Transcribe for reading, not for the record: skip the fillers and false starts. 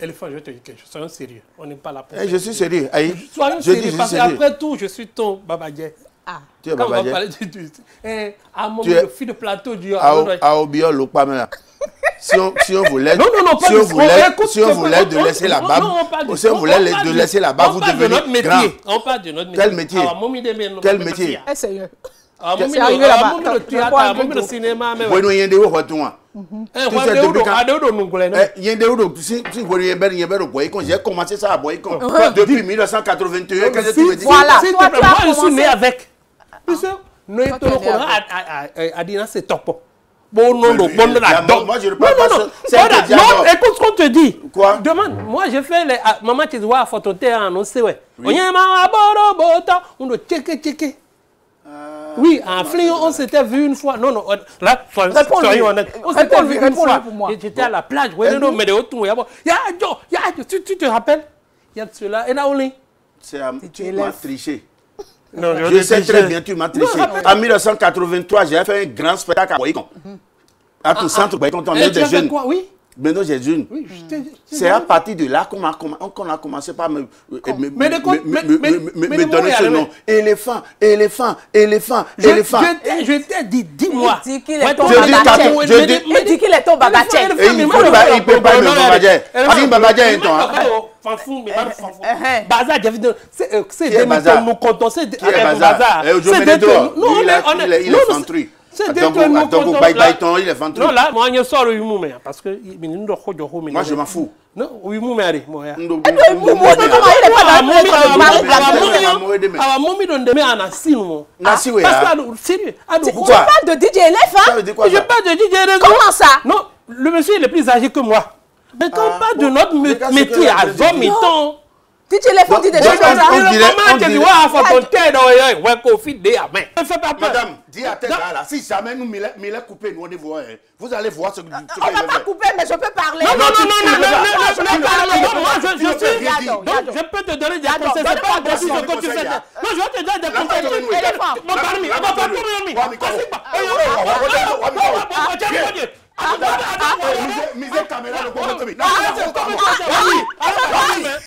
Éléphant, je vais te dire quelque chose. Soyons sérieux. On n'est pas là pour. Je suis sérieux. Soyons sérieux parce qu'après tout, je suis ton Babadje. Ah. Tu es Quand Babadje. on va parler à mon fil de plateau du. À Obiol, pas mal. Si on voulait, non, si on voulait de laisser la barbe, si on voulait de laisser la barbe, vous devenez grand. On parle de notre métier. Quel métier? Quel métier? Sérieux. C'est arrivé là-bas. Le cinéma, mais oui, il y a des retours. J'ai commencé ça à Boycon depuis 1981. Voilà. Moi, je suis né avec. Nous sommes à dire c'est top. Bon, non, moi je ne parle pas. Non, écoute ce qu'on te dit. Quoi? Demande. Moi, j'ai fait les. Maman, tu vois, photo, tu as annoncé, ouais. On doit checker. Oui, en Flion, on s'était vu une fois. Non, là, soyons honnêtes. On s'était vu une fois. J'étais à la plage. Mais de retour, tu te rappelles? Il y a de cela. Et là, on est. Tu m'as triché. Non, je sais très bien, tu m'as triché. En 1983, j'ai fait un grand spectacle à Boycon. À tout centre Boycon, on est des jeunes. Oui. Maintenant, j'ai une. C'est à partir de là qu'on a commencé par me donner ce nom. Éléphant. Je t'ai dit, dis-moi. Il dit qu'il est ton Babadje. Il ne peut pas me Babadje. Parce que Babadje est ton. Bazar, c'est des nous comptons. C'est des bazar. Non, il est fantru. C'est des il est fantru. Non, là, moi, je sors le humour, parce que moi, je m'en fous. Non, oui, humour, moi. Tu parles de DJ Elef, Je parle de DJ Elef. Comment ça? Non, le monsieur il est plus âgé que moi. Mais quand on parle de notre métier à 20 temps. DJ Elef, on dit des choses comme ça. Madame, dis à tes gars là, si jamais nous m'il coupé, nous on est voir. Vous allez voir ce que on ne va pas couper, mais je peux parler. Non, je peux te donner des conseils. C'est pas possible ce que tu fais. Non, je vais te donner des conseils. Misez caméra, le